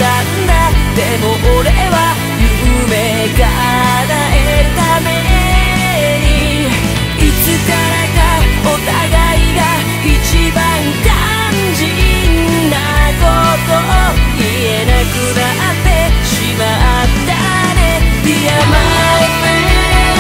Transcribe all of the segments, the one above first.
たんだ。でも俺は夢叶えるためにいつからかお互いが一番肝心なこと言えなくなってしまったね。 Dear my friend、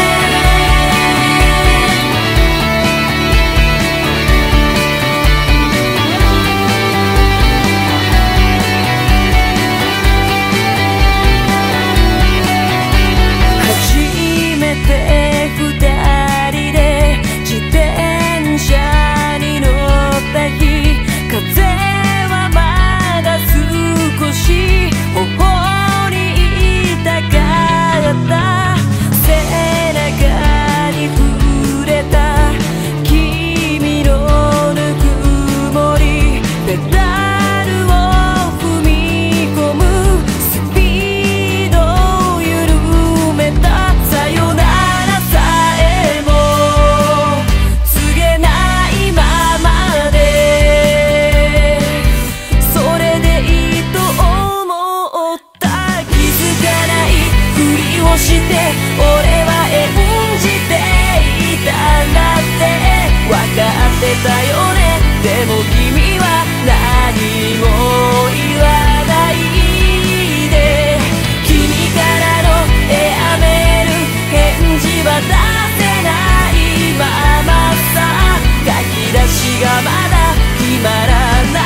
して俺は演じていたんだって分かってたよね。でも君は何も言わないで、君からのエアメール返事は出せないままさ、書き出しがまだ決まらない。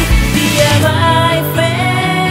Dear my friend、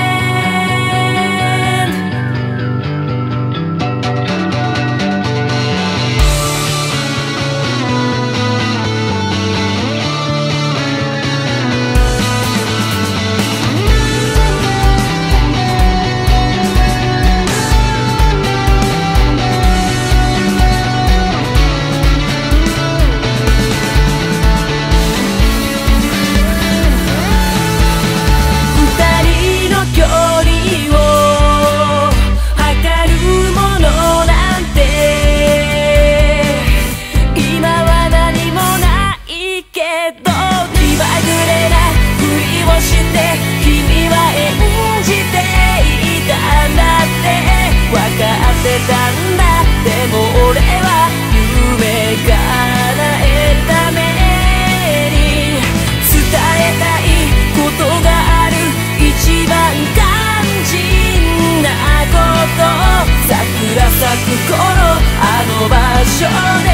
でも俺は夢叶えるために伝えたいことがある。一番肝心なこと、桜咲く頃あの場所で